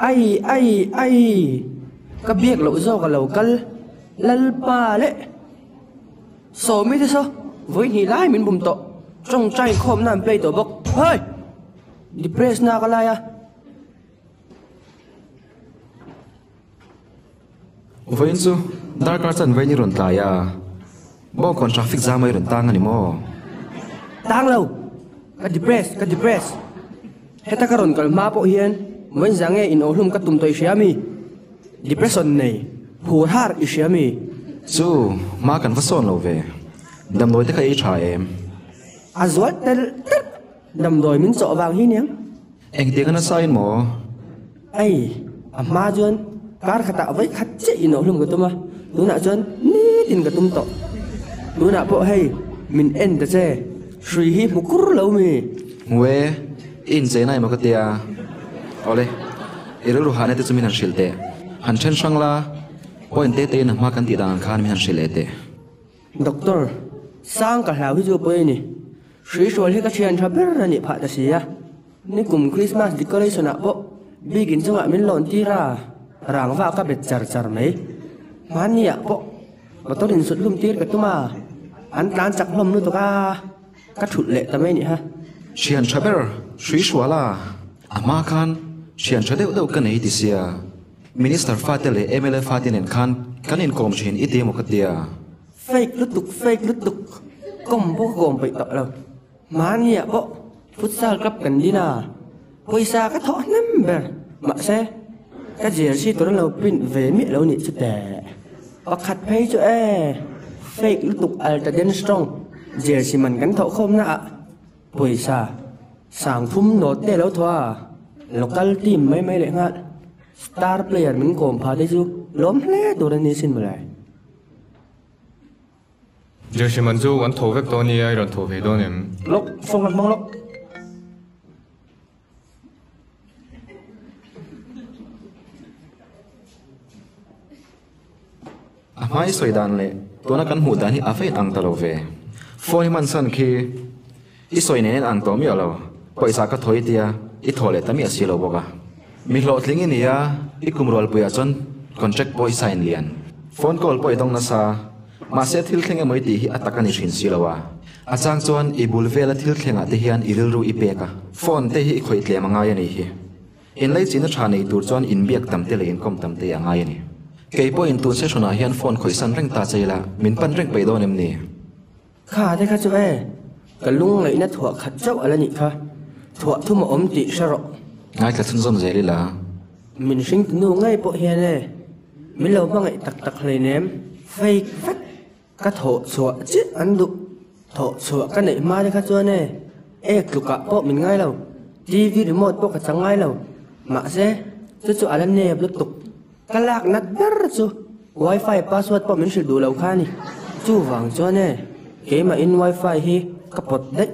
ai cái biết lộ do cái lầu cân lal pa lệ số mấy thế sao với nhị lái mình bùng tọ trong trái khom nam play tổ bốc hơi depress na cái lai à với anh chú dar car chân với như rộn tài à bao còn traffic jam mấy rộn tang anh mò tang lâu cái depress hết ta cái rộn cái ma bộ hiền vẫn dáng nghe in ổn cái tụm tôi xiami depression này phù har xiami chú ma cần phát son lâu về đâm đôi tới cái trả em azuat tel đâm đôi mình chọ vàng hi nhang anh tiếng nó sai mò ai ma chuan car khata với khát chế in ổn cái tụm à tú nạ chuan ní tin cái tụm tọ tú nạ bộ hay mình end the che suy hi một cú lâu mi we in chế này mà cái tia ole iru ruhane te chumin han shilte han chen shangla point te na ma kan ti dang khan mi han shilete doctor sang ka hlau hi chu poi ni sri sol hi ka chian tha ber ni pha ta sia ni kum christmas decoration a po bigin chunga min lon ti ra rangwa ka bet char mai mania po batorin sut lum tir ka tuma an tlan chak hlom nu to ka thut le ta mai ni ha chian chaber sri swala ama khan chian chadeu deu kan ei ti sia minister fatele mla fatinen khan kanin kom chin ite mo katia fake lúc tục kom bo gom pai ta lo mania po futsal club kan dina poisa ka tho number ma se ka jersey to lo pin ve mi lo ni chu te pakhat phei chu fake lúc tục Altaden strong jersey man kan tho khom na poisa sang thum no te lo thoa local team mấy lệ ngạn star player mình gồm phá đấy chứ lóm lẽ đồ đàn xin mà lại giờ chỉ mình chú vẫn thổ vết to như ai rồi thổ về đó nem lốc phong làm mong lốc mai soi dan le to na kan hu dan hi afei ang ta lo ve phone man san khi i soi ne ang to mi alo paisa ka thoi tia i thole tami asilo boga mi hlo tlingi nia i kumrol puya chon contract boy sign lian phone call poi dong na sa ma se thil thlenga moi ti hi atakani thin silawa achang chon i bulvela thil thlenga te hian iril ru i peka phone te hi khoi tle manga ya ni hi in lai chin tha nei tur chon in biak tam te le in kom tam te anga ya ni kei po in tun se shona hian phone khoi san reng ta cheila min pan reng pe don em ni kha te kha chu ka lung lei na thua khat chau ala ni kha thua thu ma om ti saro ngai ka thun zom zeli la mình sinh nu ngay bộ hiền này mình lâu mà ngại tặc lấy ném phây phát các thổ sủa chết ăn đục thổ sủa cái này ma đi khát chuan này lục cả bộ mình ngay lâu TV remote bộ cả trắng ngay lâu mà sẽ chú anh nè lúc tục cái lạc nát đar chú wifi password bộ mình sử đủ lâu kha nè chú vàng chuan này cái mà in wifi hi kapot đấy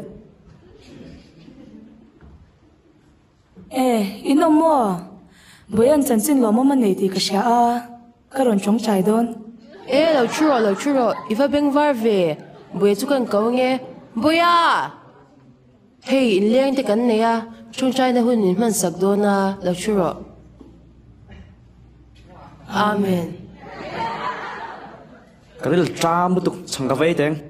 ino mo bữa ăn chân xin lo mà này thì cái sao cái rốn trống trái đôn lâu churo ifa beng var về bữa chú cần câu nghe bữa hey liang te kan ne ya chung trái na hun in man sak do na lâu churo amen cái này là tram tục chẳng có vây tiếng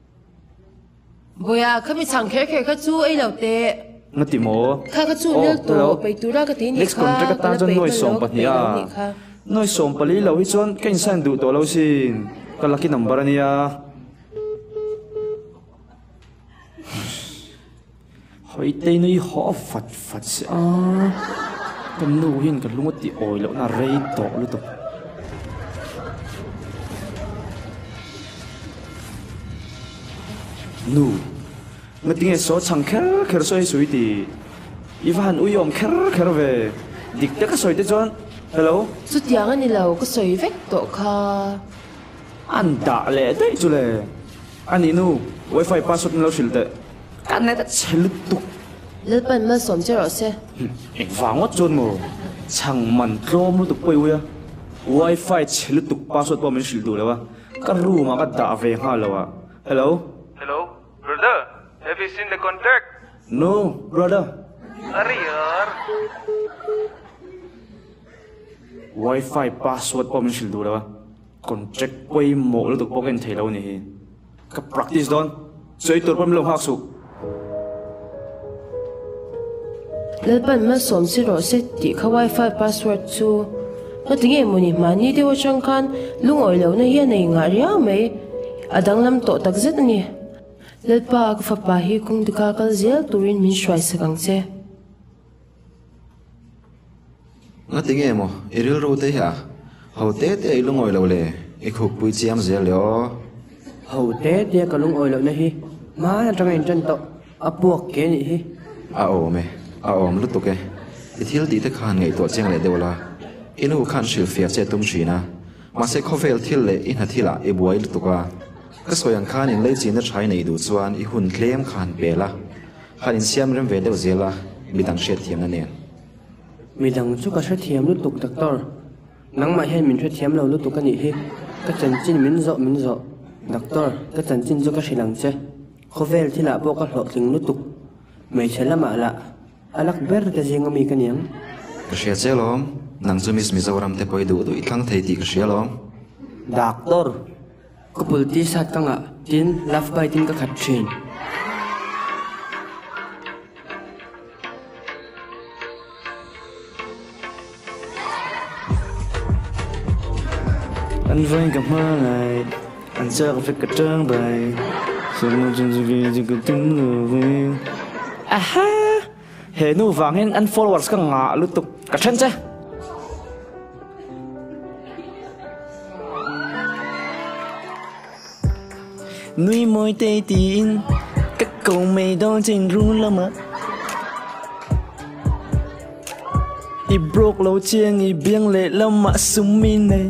bữa khami chang khe ka chu ai lo te nó tìm mồ kha chu nil to pe tu ra ka ti ni next contract ka tan chon noi som pat nia noi som pali lo hi chon ken san du to lo sin ka lucky number ania hoi te noi ho fat se kan nu hin ka lungot ti oi lo na rei to lu to nu mà tiếng số chẳng khéo soi suy thì Ivan uyom khéo về địch tất cả soi thế chọn hello chú tiếng anh lâu có soi vết tổ kha anh đã lẽ đấy chú lẽ anh inu wifi password lâu xịt đấy cái này đã chơi lướt tục lướt bên mà xóm chơi rồi xe anh vàng ngót chôn mồ chẳng mặn rom lướt tục bơi uya wifi chơi lướt tục password bao mình xịt đủ rồi cái room mà cái đã về ha rồi hello brother. Have you seen the contract? No, brother. Arre yaar. wifi password pom sil du lawa kon check poi mo lu tuk poken thelo ni hi ka practice don soi tur pom lo hak su lalpan ma som si ro se ti kha wifi password chu no tinge muni mani de wa chang khan lungoi lo na hian nei nga ria mai adang lam to tak zet ni lalpa ka fa pa hi kung dika kal zel turin min shwai sakang che nga tinge mo iril ro te ya ho te te lungoi lo le I khuk pui chiam zel lo hầu té tia cả lung oi lo na hi má trong anh chân to buộc kế nhỉ hi a om lu tuke I thil ti te khan ngei to cheng le deula inu khan shil fia che tum china ma se khovel thil le in ha thila e buai lu tuka ka soyang khan in le chin na thai nei du chuan I hun klem khan pela khan in siam rem ve deu zela midang shet thiam na nen midang chu ka sha thiam lu tuk doctor nang ma hen min thwe thiam lo lu tuk ka ni hi ka chan chin min zo doctor ka chan chin chu ka shilang che khovel thila bo ka hlo tling lu tuk mei chela ma la alak ber te jing mi ka niang ka sia chelom nang chu mis mizoram te poi du du I thlang thei ti ka sia lom doctor ko pul ti sat ka nga tin love by tin ka khat thin anh vay gặp mơ này anh chơi với cả trơn bày sớm một chân gì chỉ cứ tính người về aha hệ nu vàng hen anh followers ka ngã lu tục cả chân chứ nuôi môi tê tin các cậu mày đó trên ru lắm á I broke lâu chieng I biếng lệ lắm mà sumi này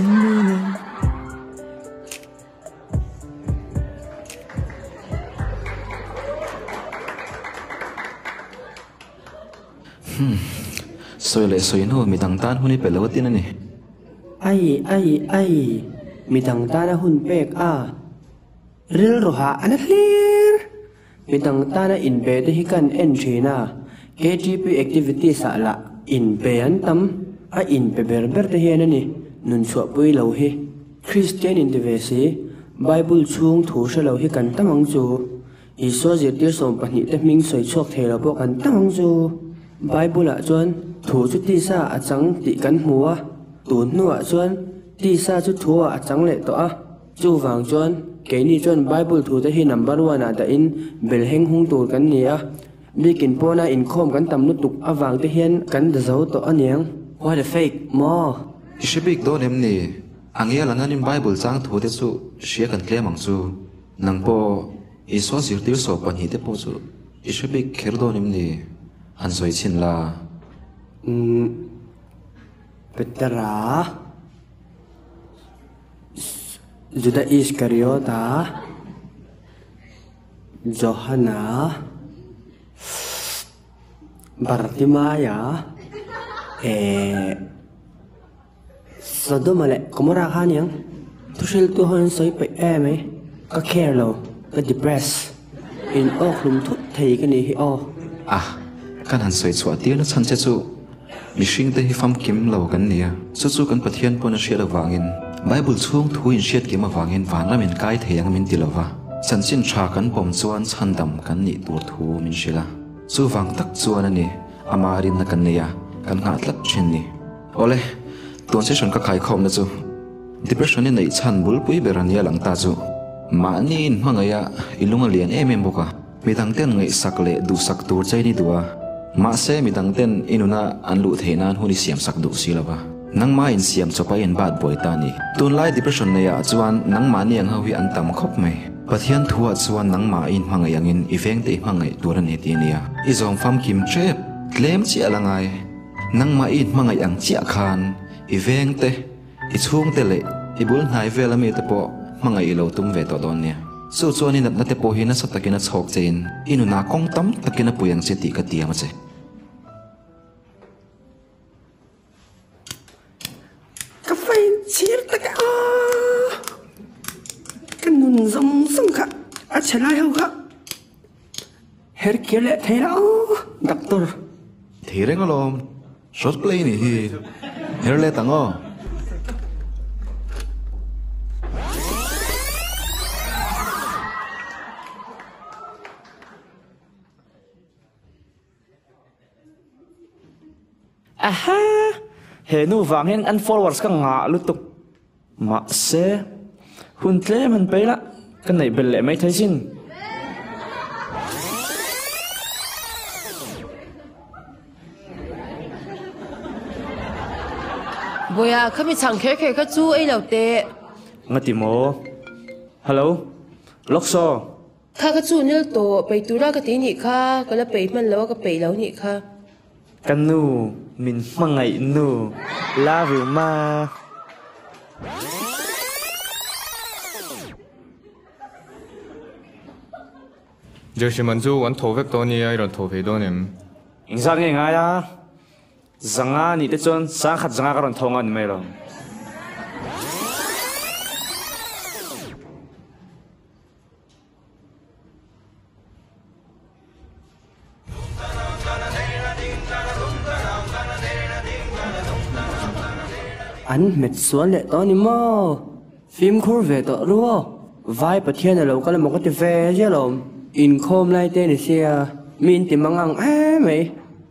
soi le soi no mi dang tan huni pelo tin ani ai mi dang ta na hun pek a ril ro ha an clear mi dang ta na in be de hi kan en thina KGP activity sa la in pe an tam a in pe ber te hian ani nun chua pui lo hi Christian in de ve si Bible chung thu se lo hi kan tamang chu Iso zir tir som pahnih te hming soi chuak thei lo pawh kan tamang chu Bible ah chuan thu chu ti sa a chang ti kan hmu a tun hnuah chuan ti sa chu thu a chang le to a chu wang chuan ke ni chuan Bible thu te hi number 1 a da in bel heng hung tur kan ni a bikin pona in khom kan tam nu tuk awang te hian kan da zo to aniang what a fake mo ishibik do nem ni angia langan in Bible chang thu te chu sia kan tlemang chu nangpo Iso zir tir so pani te po chu ishibik kher do nem ni an soi chin la Petra Judas Iskariota Johanna Bartimaya Sodoma le Gomorrah kanyang tusil tuhon soi pe eme ka care lo ka depress in ok lum thut thei ka ni hi o kan han soi chua tir na chan che chu mishing te hi fam kim lo kan nia chu kan pathian pona shela wangin Bible chung thu in shet ki ma wangin van ramin kai theyang min tilova chan chin tha kan pom chuan chandam kan ni tur thu min shela chu wang tak chuan ani amarin na kan nia kan nga tlak chin ni ole ton se shon ka khai khom na chu depression ni nei chan bul pui berania lang ta chu ma ni in hangaya ilunga lian em boka midang ten ngai sakle du sak tur chai ni duwa ma se midang ten inuna anlu theinan huni siam sak du silava nang ma in siam chopa in bad boy tani tun lai depression ne ya chuan nang ma ni ang hawi an tam khop mai pathian thuwa chuan nang ma in hangayang in eveng te hangai turan he ti nia izong fam kim trep claim chi alangai nang ma in mangai ang chia khan eveng te I chung te le ibul nai vela mi te po mangai ilo tum ve to don nia so chuan in na te po hi na sa takina chhok chen inuna kong tam takina puyang che ti ka tiang che ka phai chir ta ka kan nun zong sung kha a chelai ho kha her kele thela doctor thireng alom short play ni hi Herle tango. Aha, he nu vang hen an followers ka nga lutuk. Ma se, hun tle man pela, kan nei belle mai thai sin. Boya kami chang khe khe ka chu ei lo te. Ngati mo. Hello, lokso. Kha ka chu nil to pei tura ka ti ni kha kala pei man lo ka pei lo ni kha. Kan nu min mangai nu. Love you ma. Jersey manju wan thovek to nia iron thovei do nem. Ingzang nge nga ya. Zanga ni te chon sang khat zanga karon thonga ni mai lo. Anh mệt xuống lệ to ni mò phim khur về to luôn vai bật thiên là lâu cái là một cái tivi chứ lộn in khom lại tên này xia min tìm mang ăn mày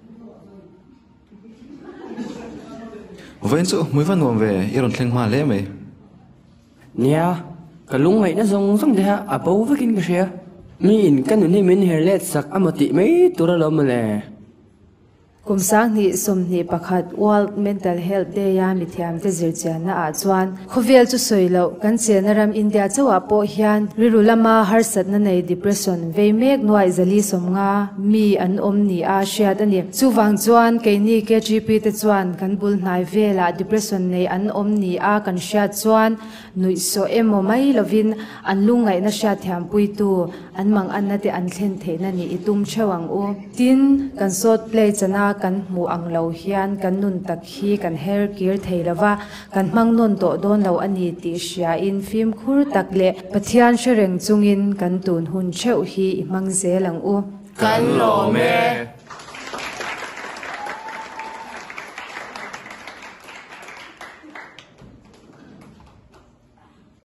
Vậy chứ mới văn về iron thèn ma lẽ mày. nha cái lúng mày nó giống giống thế à bố với kinh cái xia min cái này min hair lết sạc âm tị mấy tụi nó mà nè kumsang ni somni pakhat World Mental Health Day ya mi thiam te zirchana a chuan khovel chu soilo kan chenaram India chawa po hian rirulama harsat na nei depression veimek nuai zali somnga mi an omni a shiat ani chuwang chuan keini KGP te chuan kan bul hnai vela depression nei an omni a kan shiat chuan nui so emo mai lovin an lungai na sha thiam puitu an mang an na te an thlen theina ni itum chawang u tin kan sot play chana kan mu ang lo hian kan nun tak hi kan hair kir theilawa kan mang non to don lo ani ti sha in film khur tak le pathian shereng chungin kan tun hun cheu hi mang zelang u Kan lo me.